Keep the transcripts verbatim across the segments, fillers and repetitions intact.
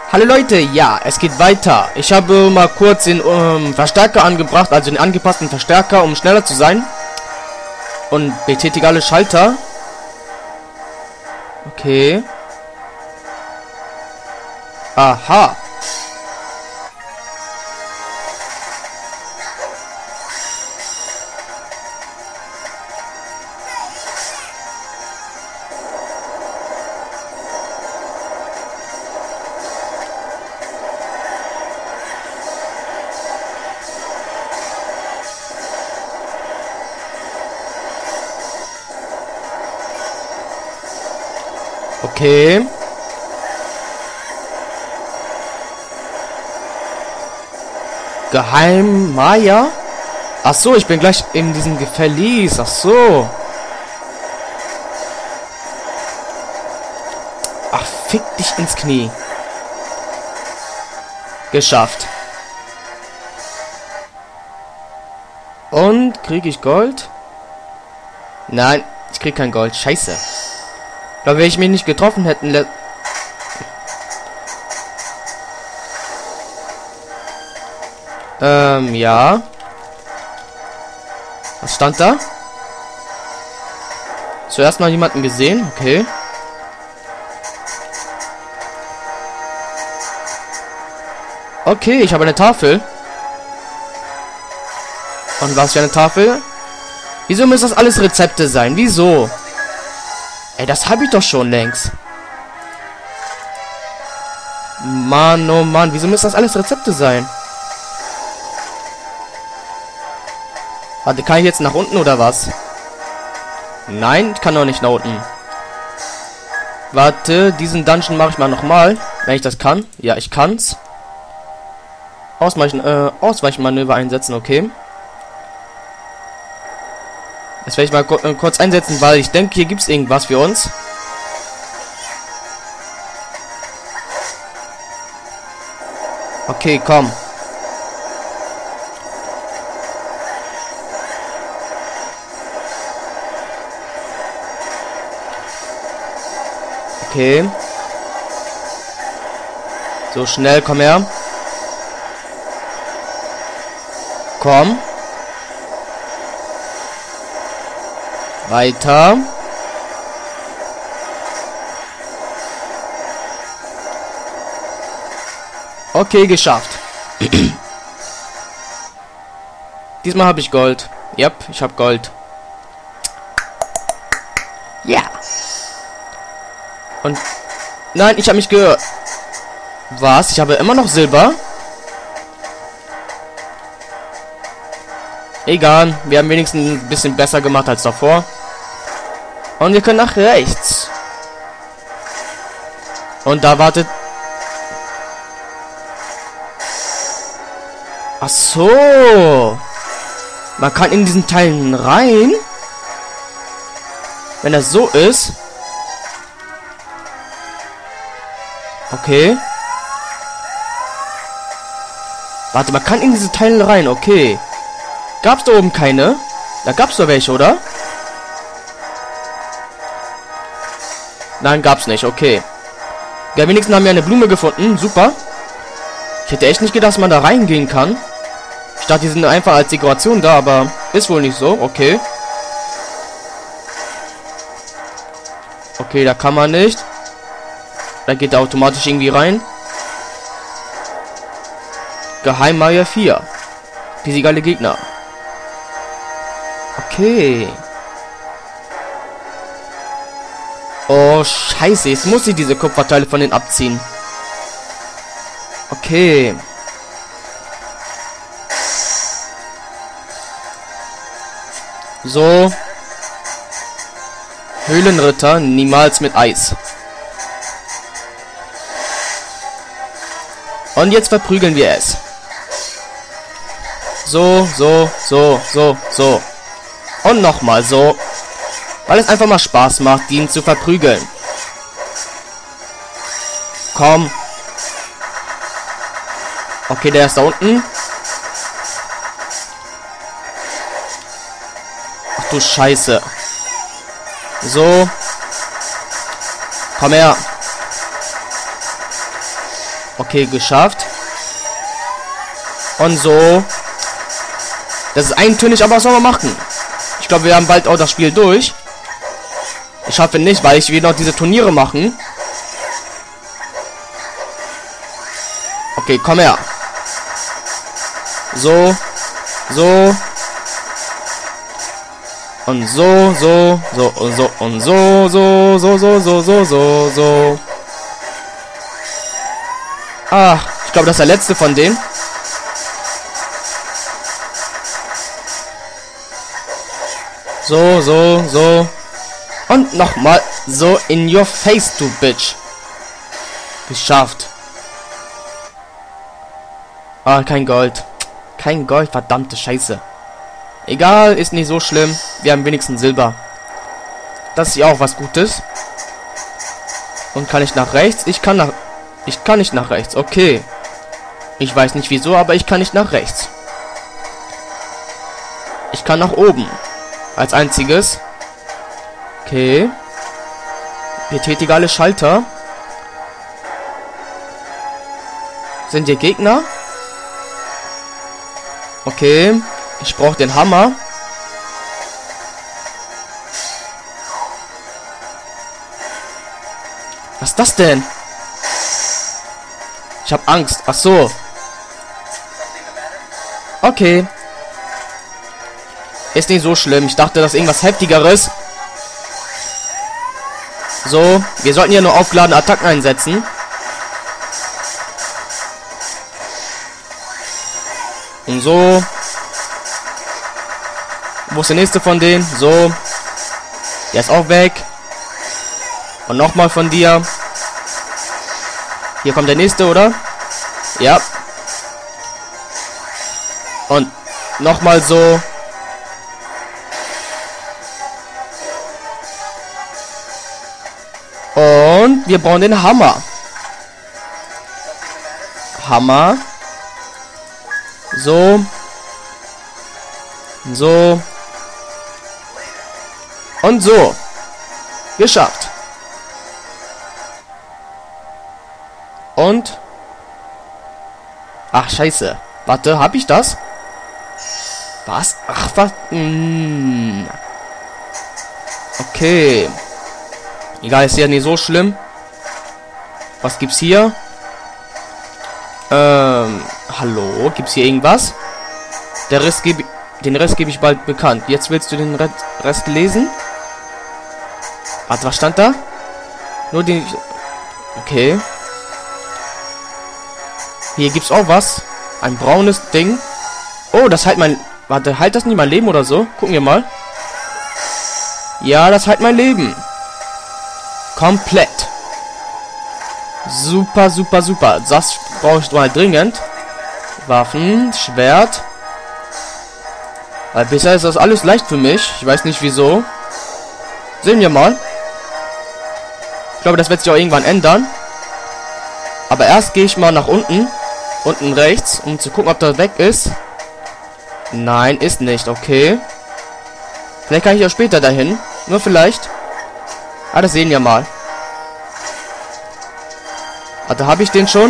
Hallo Leute, ja, es geht weiter. Ich habe mal kurz den ähm, Verstärker angebracht, also den angepassten Verstärker, um schneller zu sein. Und betätige alle Schalter. Okay. Aha. Okay. Geheim Maya? Ach so, ich bin gleich in diesem Gefäß. Ach so. Ach, fick dich ins Knie. Geschafft. Und kriege ich Gold? Nein, ich krieg kein Gold. Scheiße. Ich glaube, wenn ich mich nicht getroffen hätten... Ähm, ja. Was stand da? Zuerst mal jemanden gesehen? Okay. Okay, ich habe eine Tafel. Und was für eine Tafel? Wieso müssen das alles Rezepte sein? Wieso? Ey, das habe ich doch schon längst. Mann, oh Mann, wieso müssen das alles Rezepte sein? Warte, kann ich jetzt nach unten oder was? Nein, ich kann doch nicht nach unten. Warte, diesen Dungeon mache ich mal nochmal, wenn ich das kann. Ja, ich kann's. Ausweichen, äh, Ausweichmanöver einsetzen, okay. Das werde ich mal kur äh, kurz einsetzen, weil ich denke, hier gibt es irgendwas für uns. Okay, komm. Okay. So, schnell, komm her. Komm. Weiter. Okay, geschafft. Diesmal habe ich Gold. Yep, ich habe Gold. Ja. Yeah. Und nein, ich habe mich gehört. Was? Ich habe immer noch Silber. Egal, wir haben wenigstens ein bisschen besser gemacht als davor. Und wir können nach rechts. Und da wartet... Ach so. Man kann in diesen Teilen rein. Wenn das so ist. Okay. Warte, man kann in diese Teile rein, okay. Gab's da oben keine? Da gab's doch welche, oder? Nein, gab's nicht, okay. Ja, wenigstens haben wir eine Blume gefunden, super. Ich hätte echt nicht gedacht, dass man da reingehen kann. Ich dachte, die sind einfach als Dekoration da, aber ist wohl nicht so, okay. Okay, da kann man nicht. Da geht er automatisch irgendwie rein. Geheimmeier vier. Diese geile Gegner. Okay. Oh, scheiße. Jetzt muss ich diese Kupferteile von denen abziehen. Okay. So. Höhlenritter, niemals mit Eis. Und jetzt verprügeln wir es. So, so, so, so, so. Und nochmal so. Weil es einfach mal Spaß macht, ihn zu verprügeln. Komm. Okay, der ist da unten. Ach du Scheiße. So. Komm her. Okay, geschafft. Und so. Das ist eintönig, aber was soll man machen? Ich glaube, wir haben bald auch das Spiel durch. Ich schaffe nicht, weil ich will noch diese Turniere machen. Okay, komm her. So. So. Und so, so, so, und so, und so, so, so, so, so, so, so, so. Ah, ich glaube, das ist der letzte von denen. So, so, so. Und nochmal so in your face, du Bitch. Geschafft. Ah, kein Gold. Kein Gold, verdammte Scheiße. Egal, ist nicht so schlimm. Wir haben wenigstens Silber. Das ist ja auch was Gutes. Und kann ich nach rechts? Ich kann nach... Ich kann nicht nach rechts. Okay. Ich weiß nicht wieso, aber ich kann nicht nach rechts. Ich kann nach oben. Als einziges. Okay. Betätige alle Schalter. Sind hier Gegner? Okay. Ich brauche den Hammer. Was ist das denn? Ich habe Angst. Ach so. Okay. Ist nicht so schlimm. Ich dachte, das ist irgendwas Heftigeres. So. Wir sollten hier nur aufgeladene Attacken einsetzen. Und so. Wo ist der nächste von denen? So. Der ist auch weg. Und nochmal von dir. Hier kommt der nächste, oder? Ja. Und nochmal so. Und wir brauchen den Hammer. Hammer. So. So. Und so. Geschafft. Und. Ach, scheiße. Warte, hab ich das? Was? Ach, was? Hm. Okay. Egal, ist ja nicht so schlimm. Was gibt's hier? Ähm, hallo? Gibt's hier irgendwas? Der Rest gebe den Rest gebe ich bald bekannt. Jetzt willst du den Rest lesen? Warte, was stand da? Nur den... Okay. Hier gibt's auch was. Ein braunes Ding. Oh, das halt mein... Warte, halt das nicht mein Leben oder so? Gucken wir mal. Ja, das halt mein Leben. Komplett. Super, super, super. Das brauche ich mal dringend. Waffen, Schwert. Weil bisher ist das alles leicht für mich. Ich weiß nicht wieso. Sehen wir mal. Ich glaube, das wird sich auch irgendwann ändern. Aber erst gehe ich mal nach unten. Unten rechts, um zu gucken, ob das weg ist. Nein, ist nicht. Okay. Vielleicht kann ich ja später dahin. Nur vielleicht. Ah, das sehen wir mal. Warte, habe ich den schon?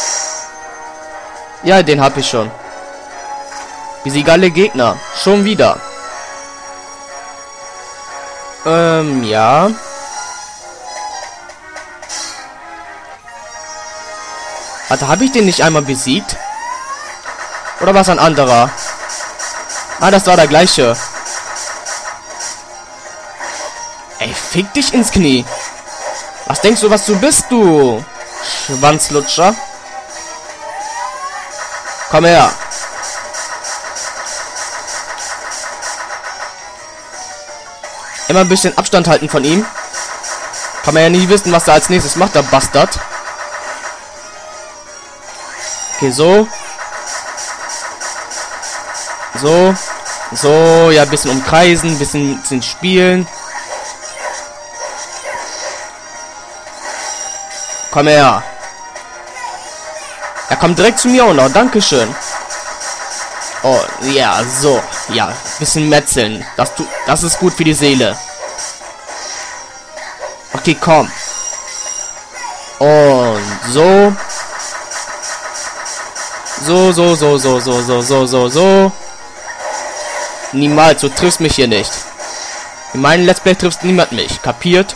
Ja, den habe ich schon. Besiege alle Gegner. Schon wieder. Ähm, ja. Warte, habe ich den nicht einmal besiegt? Oder war es ein anderer? Ah, das war der gleiche. Ey, fick dich ins Knie. Was denkst du, was du bist, du Schwanzlutscher? Komm her. Immer ein bisschen Abstand halten von ihm. Kann man ja nie wissen, was er als nächstes macht, der Bastard. Okay, so. So. So, ja, ein bisschen umkreisen, ein bisschen, bisschen spielen. Komm her. Er kommt direkt zu mir und auch Dankeschön. Oh, ja, so. Ja, bisschen metzeln. Das, tu, das ist gut für die Seele. Okay, komm. Und so. So, so, so, so, so, so, so, so, so. Niemals, du triffst mich hier nicht. In meinem Let's Play triffst niemand mich. Kapiert?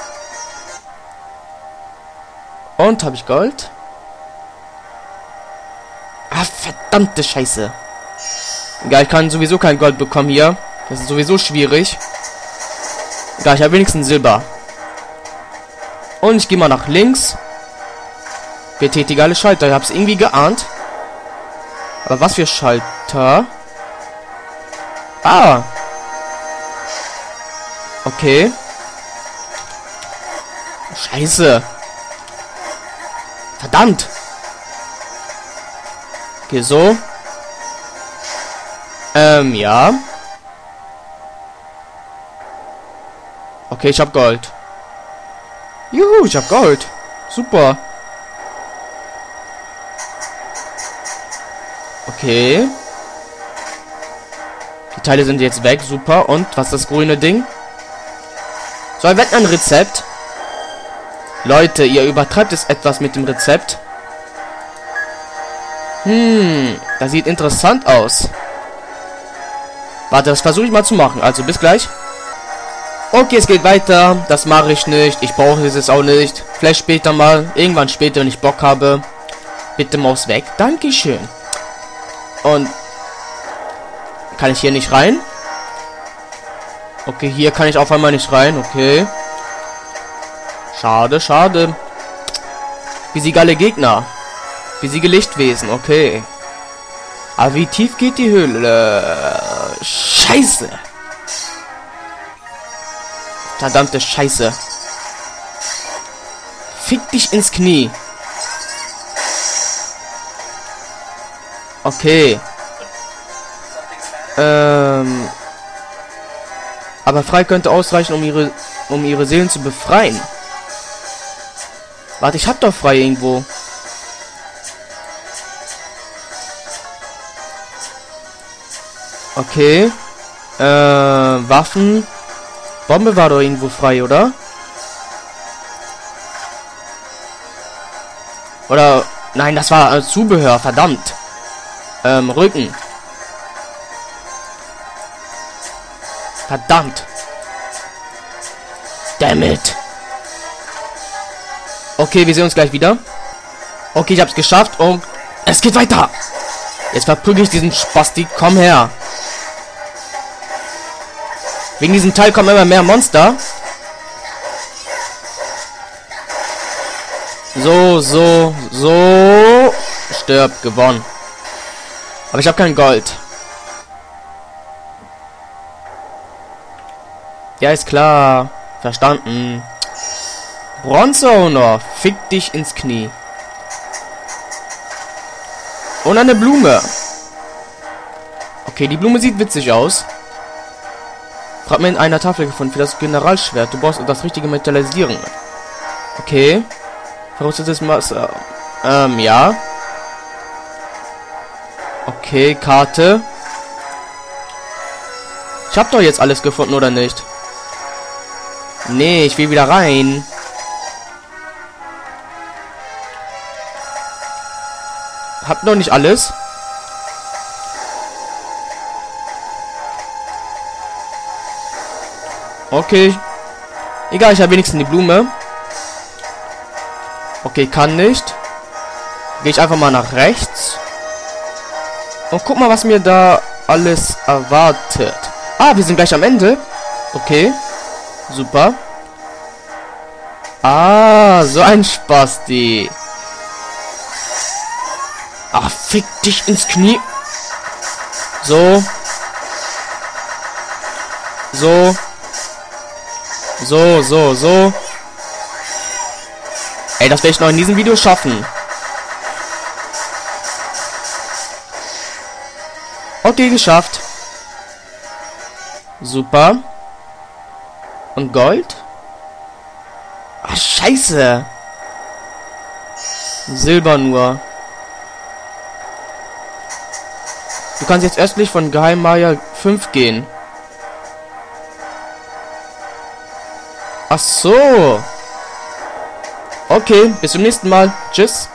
Und, habe ich Gold? Ah, verdammte Scheiße. Egal, ich kann sowieso kein Gold bekommen hier. Das ist sowieso schwierig. Egal, ich habe wenigstens Silber. Und ich gehe mal nach links. Betätige alle Schalter. Ich habe es irgendwie geahnt. Aber was für Schalter? Ah. Okay. Scheiße. Verdammt. Okay, so. Ähm, ja. Okay, ich hab Gold. Juhu, ich hab Gold. Super. Okay. Die Teile sind jetzt weg. Super. Und was ist das grüne Ding? So, ein Wetten ein Rezept. Leute, ihr übertreibt es etwas mit dem Rezept. Hm, das sieht interessant aus. Warte, das versuche ich mal zu machen. Also, bis gleich. Okay, es geht weiter. Das mache ich nicht. Ich brauche es auch nicht. Vielleicht später mal. Irgendwann später, wenn ich Bock habe. Bitte Maus weg. Dankeschön. Und kann ich hier nicht rein? Okay, hier kann ich auf einmal nicht rein. Okay. Schade, schade. Besiege alle Gegner. Besiege Lichtwesen. Okay. Aber wie tief geht die Höhle? Scheiße. Verdammte Scheiße. Fick dich ins Knie. Okay. Ähm. Aber frei könnte ausreichen, um ihre, um ihre Seelen zu befreien. Warte, ich hab doch frei irgendwo. Okay. Äh, Waffen. Bombe war doch irgendwo frei, oder? Oder, nein, das war äh, Zubehör, verdammt. Ähm, Rücken. Verdammt. Damn it. Okay, wir sehen uns gleich wieder. Okay, ich hab's geschafft und es geht weiter. Jetzt verprügel ich diesen Spasti. Komm her. Wegen diesem Teil kommen immer mehr Monster. So, so, so. Stirb, gewonnen. Aber ich habe kein Gold. Ja, ist klar. Verstanden. Bronze Owner. Fick dich ins Knie. Und eine Blume. Okay, die Blume sieht witzig aus. Fragment einer Tafel gefunden für das Generalschwert. Du brauchst das richtige Metallisieren. Okay. Verrostetes Messer. Ähm, ja. Okay, Karte. Ich hab doch jetzt alles gefunden, oder nicht? Nee, ich will wieder rein. Hab noch nicht alles. Okay. Egal, ich habe wenigstens die Blume. Okay, kann nicht. Gehe ich einfach mal nach rechts. Und guck mal, was mir da alles erwartet. Ah, wir sind gleich am Ende. Okay. Super. Ah, so ein Spasti. Ach, fick dich ins Knie. So. So. So, so, so. Ey, das werde ich noch in diesem Video schaffen. Okay, geschafft. Super. Und Gold? Ach, scheiße. Silber nur. Du kannst jetzt östlich von Geheimmaya fünf gehen. Ach so. Okay, bis zum nächsten Mal. Tschüss.